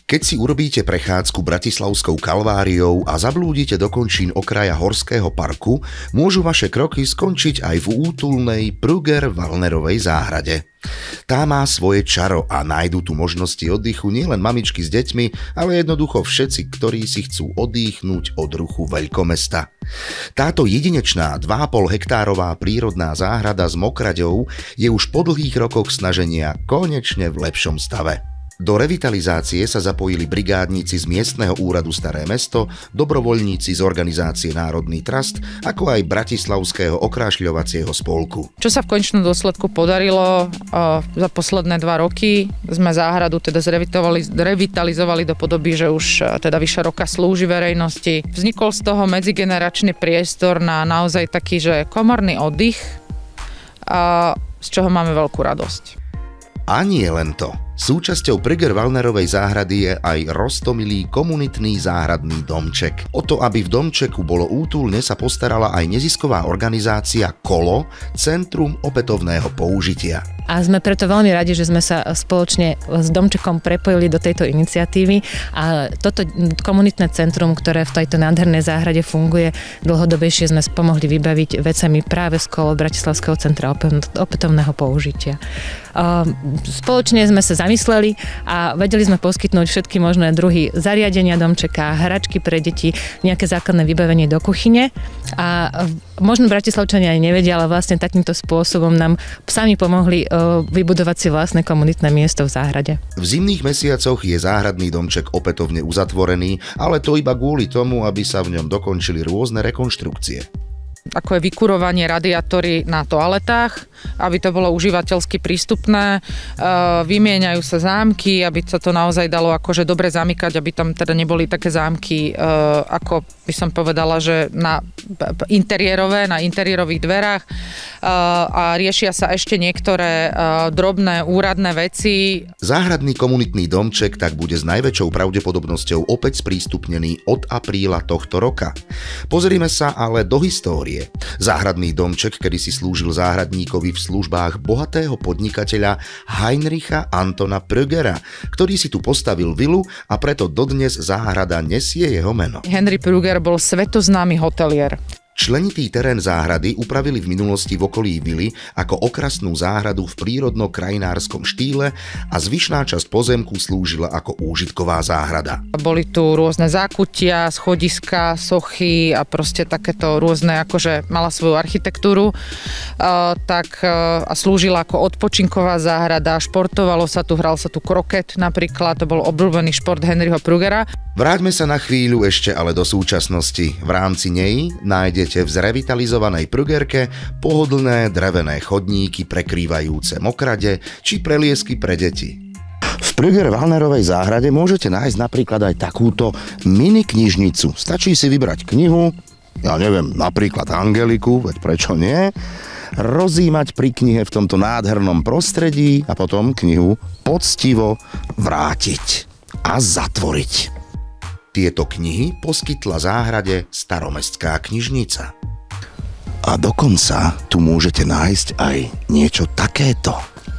Keď si urobíte prechádzku Bratislavskou Kalváriou a zablúdite do končín okraja Horského parku, môžu vaše kroky skončiť aj v útulnej Prüger-Wallnerovej záhrade. Tá má svoje čaro a nájdu tu možnosti oddychu nielen mamičky s deťmi, ale jednoducho všetci, ktorí si chcú oddychnúť od ruchu veľkomesta. Táto jedinečná 2,5 hektárová prírodná záhrada s mokraďou je už po dlhých rokoch snaženia konečne v lepšom stave. Do revitalizácie sa zapojili brigádnici z miestneho úradu Staré mesto, dobrovoľníci z organizácie Národný trust, ako aj Bratislavského okrášľovacieho spolku. Čo sa v konečnom dôsledku podarilo za posledné 2 roky, sme záhradu teda revitalizovali do podoby, že už teda vyše roka slúži verejnosti. Vznikol z toho medzigeneračný priestor na naozaj taký, že komorný oddych, z čoho máme veľkú radosť. A nie len to. Súčasťou Prüger-Wallnerovej záhrady je aj roztomilý komunitný záhradný domček. O to, aby v domčeku bolo útulne, sa postarala aj nezisková organizácia KOLO, Centrum opätovného použitia. A sme preto veľmi radi, že sme sa spoločne s domčekom prepojili do tejto iniciatívy a toto komunitné centrum, ktoré v tejto nádhernej záhrade funguje dlhodobejšie, sme pomohli vybaviť vecami práve z KOLO Bratislavského centra opätovného použitia. Spoločne sme sa zamysleli a vedeli sme poskytnúť všetky možné druhy zariadenia domčeka, hračky pre deti, nejaké základné vybavenie do kuchyne a možno Bratislavčania aj nevedia, ale vlastne takýmto spôsobom nám sami pomohli vybudovať si vlastné komunitné miesto v záhrade. V zimných mesiacoch je záhradný domček opätovne uzatvorený, ale to iba kvôli tomu, aby sa v ňom dokončili rôzne rekonštrukcie. Ako je vykurovanie radiátory na toaletách, aby to bolo užívateľsky prístupné, vymieňajú sa zámky, aby sa to naozaj dalo akože dobre zamykať, aby tam teda neboli také zámky, ako by som povedala, že na interiérových dverách a riešia sa ešte niektoré drobné úradné veci. Záhradný komunitný domček tak bude s najväčšou pravdepodobnosťou opäť sprístupnený od apríla tohto roka. Pozrime sa ale do histórie. Záhradný domček kedysi slúžil záhradníkovi v službách bohatého podnikateľa Heinricha Antona Prügera, ktorý si tu postavil vilu a preto dodnes záhrada nesie jeho meno. Henry Prüger bol svetoznámy hotelier. Členitý terén záhrady upravili v minulosti v okolí vily ako okrasnú záhradu v prírodno-krajinárskom štýle a zvyšná časť pozemku slúžila ako úžitková záhrada. Boli tu rôzne zákutia, schodiska, sochy a proste takéto rôzne, akože mala svoju architektúru, a slúžila ako odpočinková záhrada, športovalo sa tu, hral sa tu kroket napríklad, to bol obľúbený šport Henryho Prügera. Vráťme sa na chvíľu ešte ale do súčasnosti. V rámci nej nájdete v zrevitalizovanej Prügerke pohodlné drevené chodníky prekrývajúce mokrade či preliesky pre deti. V Prüger-Wallnerovej záhrade môžete nájsť napríklad aj takúto mini knižnicu. Stačí si vybrať knihu, ja neviem, napríklad Angeliku, veď prečo nie, rozímať pri knihe v tomto nádhernom prostredí a potom knihu poctivo vrátiť a zatvoriť. Tieto knihy poskytla záhrade Staromestská knižnica. A dokonca tu môžete nájsť aj niečo takéto.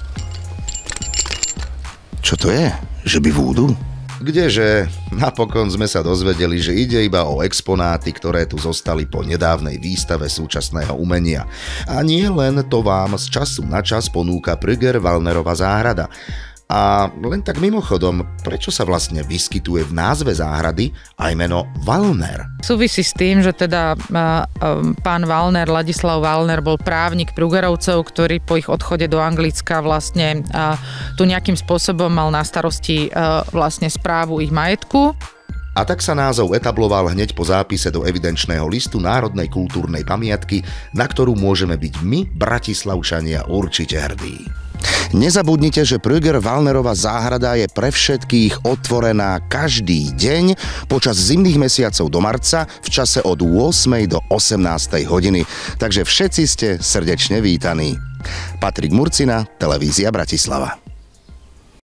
Čo to je? Že by vúdu? Kdeže, napokon sme sa dozvedeli, že ide iba o exponáty, ktoré tu zostali po nedávnej výstave súčasného umenia. A nie len to vám z času na čas ponúka Prüger-Wallnerova záhrada. A len tak mimochodom, prečo sa vlastne vyskytuje v názve záhrady aj meno Wallner? Súvisí s tým, že teda pán Wallner, Ladislav Wallner, bol právnik Prügerovcov, ktorý po ich odchode do Anglicka vlastne tu nejakým spôsobom mal na starosti vlastne správu ich majetku. A tak sa názov etabloval hneď po zápise do evidenčného listu Národnej kultúrnej pamiatky, na ktorú môžeme byť my, Bratislavčania, určite hrdí. Nezabudnite, že Prüger-Wallnerova záhrada je pre všetkých otvorená každý deň počas zimných mesiacov do marca v čase od 8. do 18. hodiny. Takže všetci ste srdečne vítaní. Patrik Murcina, Televízia Bratislava.